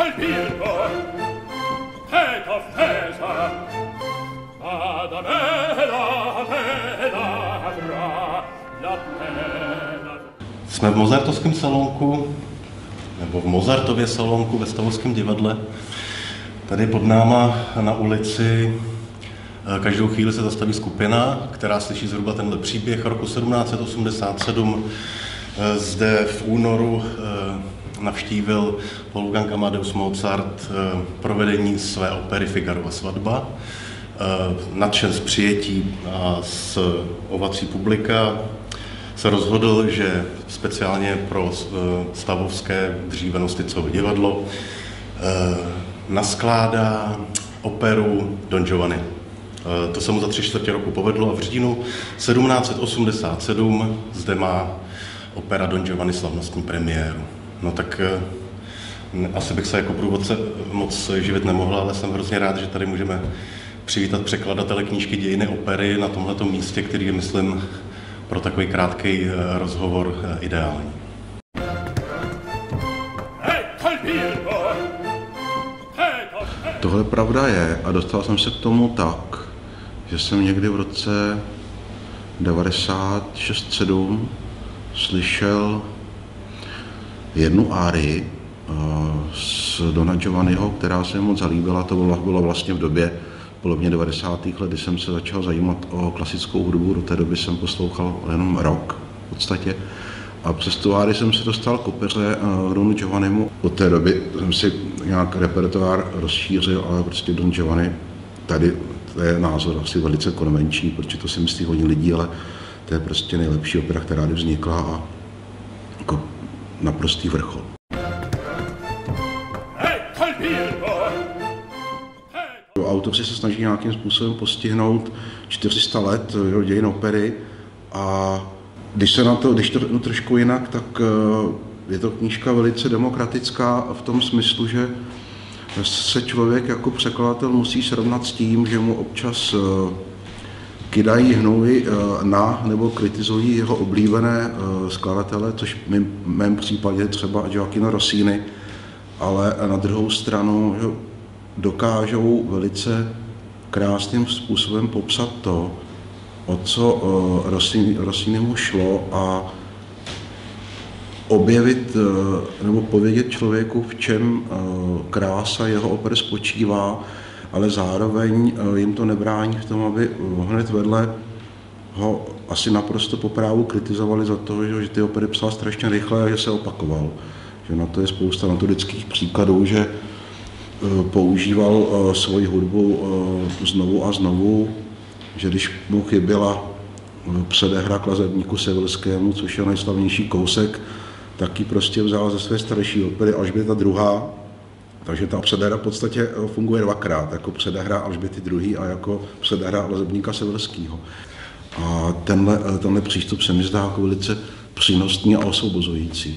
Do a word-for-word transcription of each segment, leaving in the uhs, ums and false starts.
Jsme v Mozartovském salonku, nebo v Mozartově salonku ve Stavovském divadle. Tady pod náma na ulici každou chvíli se zastaví skupina, která slyší zhruba tenhle příběh. Roku sedmnáct set osmdesát sedm zde v únoru navštívil Wolfgang Amadeus Mozart provedení své opery Figarova svatba. Nadšen z přijetí a z ovací publika se rozhodl, že speciálně pro stavovské dříve Nosticovo divadlo naskládá operu Don Giovanni. To se mu za tři čtvrtě roku povedlo a v říjnu sedmnáct set osmdesát sedm zde má opera Don Giovanni slavnostní premiéru. No tak asi bych se jako průvodce moc živit nemohla, ale jsem hrozně rád, že tady můžeme přivítat překladatele knížky Dějiny opery na tomhletom místě, který je, myslím, pro takový krátký rozhovor ideální. Tohle pravda je a dostal jsem se k tomu tak, že jsem někdy v roce devadesát šest sedm slyšel jednu árii z Dona Giovanniho, která se mi moc zalíbila. To bylo vlastně v době polovně devadesátých let, kdy jsem se začal zajímat o klasickou hudbu. Do té doby jsem poslouchal jenom rock v podstatě. A přes tu árii jsem se dostal k opeře Donu Giovannimu. Od té doby jsem si nějak repertoár rozšířil, ale prostě Don Giovanni, tady to je názor asi velice konvenční, protože to si myslí hodně lidí, ale to je prostě nejlepší opera, která kdy vznikla a jako naprostý vrchol. Autoři se snaží nějakým způsobem postihnout čtyři sta let dějin opery a když se na to, když to řeknu trošku jinak, tak je to knížka velice demokratická v tom smyslu, že se člověk jako překladatel musí srovnat s tím, že mu občas kydají hnůj na nebo kritizují jeho oblíbené skladatele, což v mém případě třeba Gioachino Rossini, ale na druhou stranu dokážou velice krásným způsobem popsat to, o co Rossini, Rossinimu šlo a objevit nebo povědět člověku, v čem krása jeho oper spočívá, ale zároveň jim to nebrání v tom, aby hned vedle ho asi naprosto po právu kritizovali za to, že ty opery psal strašně rychle a že se opakoval. Že na to je spousta notorických příkladů, že používal svoji hudbu znovu a znovu, že když mu chyběla předehra Klazebníku Severskému, což je nejslavnější kousek, tak ji prostě vzal ze své starší opery Alžběta druhá. Takže ta předehra v podstatě funguje dvakrát, jako předehra Alžběty druhé a jako předehra Klazebníka Severského. A tenhle, tenhle přístup se mi zdá jako velice přínosný a osvobozující.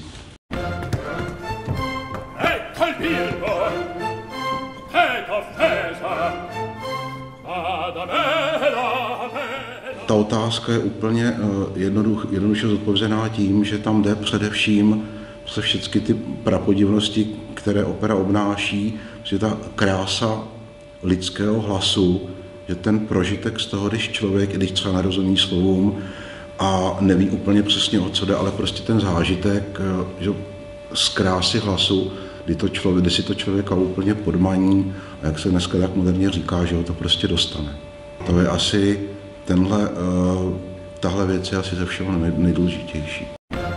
Ta otázka je úplně jednoduch, jednoduše zodpovězená tím, že tam jde především se všechny ty prapodivnosti, které opera obnáší, že ta krása lidského hlasu, že ten prožitek z toho, když člověk, když třeba nerozumí slovům a neví úplně přesně, o co jde, ale prostě ten zážitek, že z krásy hlasu, kdy, to člověk, kdy si to člověka úplně podmaní a jak se dneska tak moderně říká, že ho to prostě dostane. To je asi tenhle, uh, tahle věc je asi ze všeho nejdůležitější.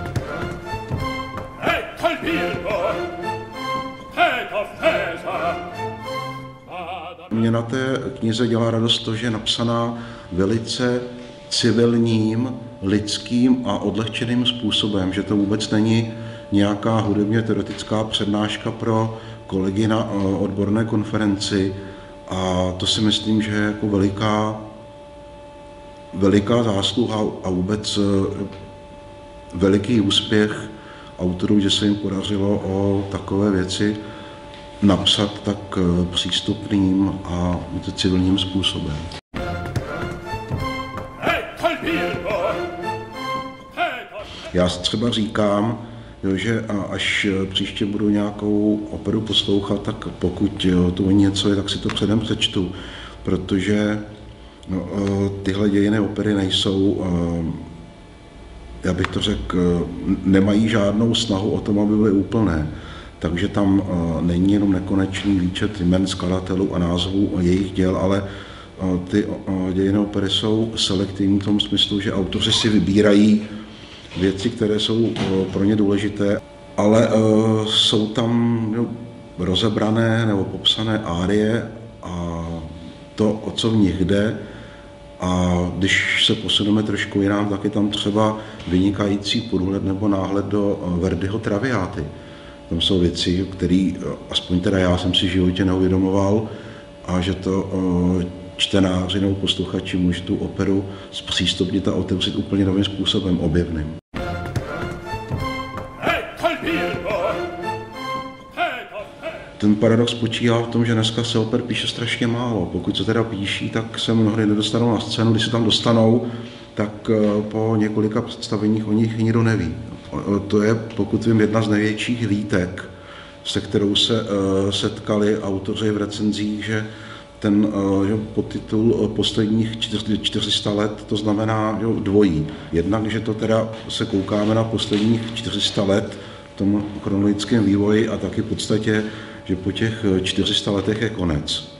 Mně na té knize dělá radost to, že je napsaná velice civilním, lidským a odlehčeným způsobem, že to vůbec není nějaká hudebně teoretická přednáška pro kolegy na uh, odborné konferenci a to si myslím, že je jako veliká veliká zásluha a vůbec veliký úspěch autorů, že se jim podařilo o takové věci napsat tak přístupným a civilním způsobem. Já třeba říkám, Jo, že až příště budu nějakou operu poslouchat, tak pokud jo, to o něco je, tak si to předem přečtu, protože no, tyhle dějinné opery nejsou, já bych to řekl, nemají žádnou snahu o tom, aby byly úplné. Takže tam není jenom nekonečný výčet jmen skladatelů a názvů jejich děl, ale ty dějinné opery jsou selektivní v tom smyslu, že autoři si vybírají věci, které jsou pro ně důležité, ale uh, jsou tam jo, rozebrané nebo popsané árie a to, o co v nich jde. A když se posuneme trošku jinam, tak je tam třeba vynikající průhled nebo náhled do Verdiho Traviáty. Tam jsou věci, které aspoň teda já jsem si v životě neuvědomoval, a že to uh, čtenáři nebo posluchači může tu operu zpřístupnit a otevřít úplně novým způsobem, objevným. Ten paradox spočívá v tom, že dneska se oper píše strašně málo. Pokud se teda píší, tak se mnohdy nedostanou na scénu. Když se tam dostanou, tak po několika představeních o nich nikdo neví. To je, pokud vím, jedna z největších výtek, se kterou se setkali autoři v recenzích, že ten jo, podtitul posledních čtyři sta let, to znamená jo, dvojí. Jednak, že to teda se koukáme na posledních čtyři sta let v tom chronologickém vývoji a taky v podstatě, že po těch čtyři sta letech je konec.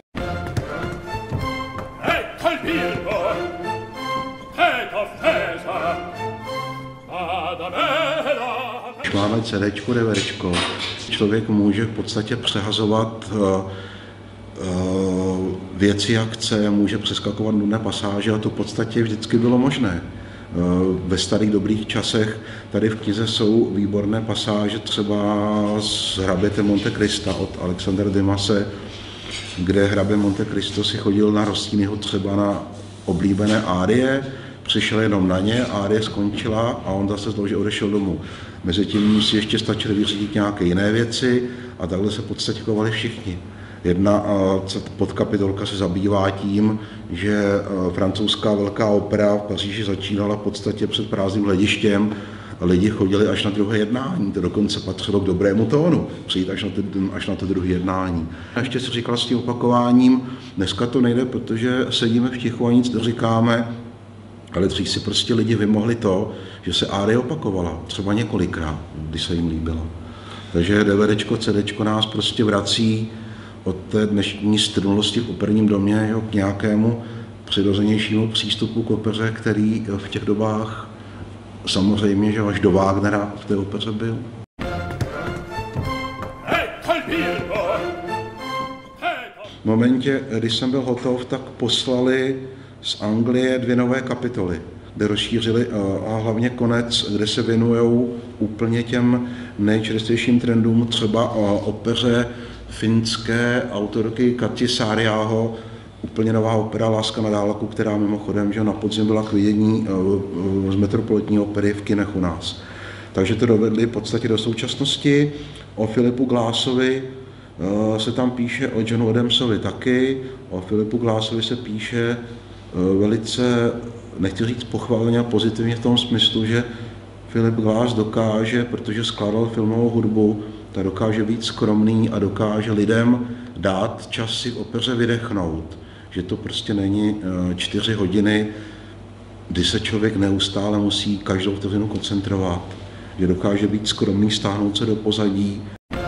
Když máme CDčko, DVDčko, člověk může v podstatě přehazovat věci, jak chce, může přeskakovat nudné pasáže a to v podstatě vždycky bylo možné. Ve starých dobrých časech tady v knize jsou výborné pasáže třeba z Hraběte Monte Crista od Alexandra Dumase, kde hrabě Monte Cristo si chodil na Rossiniho třeba na oblíbené árie, přišel jenom na ně, árie skončila a on zase znovu odešel domů. Mezitím si ještě stačili vyřídit nějaké jiné věci a takhle se v podstatě chovali všichni. Jedna podkapitolka se zabývá tím, že francouzská velká opera v Paříži začínala v podstatě před prázdným hledištěm. Lidi chodili až na druhé jednání, to dokonce patřilo k dobrému tónu, přijít až na, ty, až na to druhé jednání. A ještě si říkal s tím opakováním, dneska to nejde, protože sedíme v tichu a nic neříkáme, ale dřív si prostě lidi vymohli to, že se árie opakovala, třeba několikrát, když se jim líbila. Takže DVDčko, CDčko nás prostě vrací od té dnešní strnulosti v operním domě jo, k nějakému přirozenějšímu přístupu k opeře, který v těch dobách samozřejmě, že až do Wagnera v té opeře byl. V momentě, když jsem byl hotov, tak poslali z Anglie dvě nové kapitoly, kde rozšířili a hlavně konec, kde se věnují úplně těm nejčerstvějším trendům, třeba o opeře finské autorky Kati Saariaho, úplně nová opera Láska na dálku, která mimochodem že na podzim byla k vidění z Metropolitní opery v kinech u nás. Takže to dovedli v podstatě do současnosti. O Philipu Glassovi se tam píše, o Johnu Adamsovi taky, o Philipu Glassovi se píše velice, nechci říct pochválně a pozitivně v tom smyslu, že Philip Glass dokáže, protože skládal filmovou hudbu, tak dokáže být skromný a dokáže lidem dát čas si v opeře vydechnout. Že to prostě není čtyři hodiny, kdy se člověk neustále musí každou vteřinu koncentrovat. Že dokáže být skromný, stáhnout se do pozadí.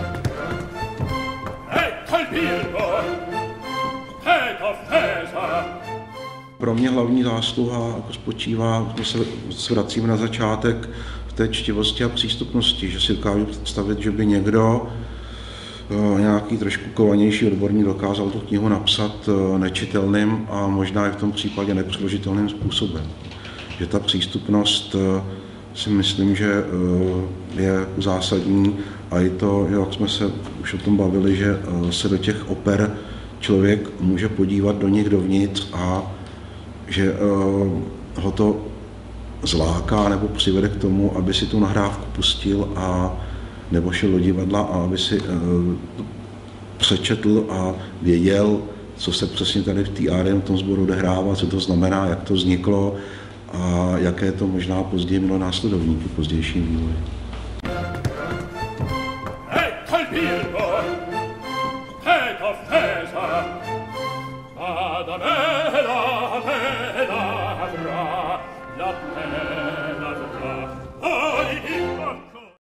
Pro mě hlavní zásluha jako spočívá, se vracíme na začátek, v té čtivosti a přístupnosti, že si dokážu představit, že by někdo, nějaký trošku kovanější odborník, dokázal tu knihu napsat nečitelným a možná i v tom případě nepřeložitelným způsobem. Že ta přístupnost si myslím, že je zásadní a i to, jak jsme se už o tom bavili, že se do těch oper člověk může podívat do nich dovnitř a že uh, ho to zláká nebo přivede k tomu, aby si tu nahrávku pustil a nebo šel do divadla a aby si uh, přečetl a věděl, co se přesně tady v té árii v tom sboru odehrává, co to znamená, jak to vzniklo a jaké to možná později mělo následovníky v pozdějším vývoji. al Virgo, et offesa, ad me la pena avrà, la pena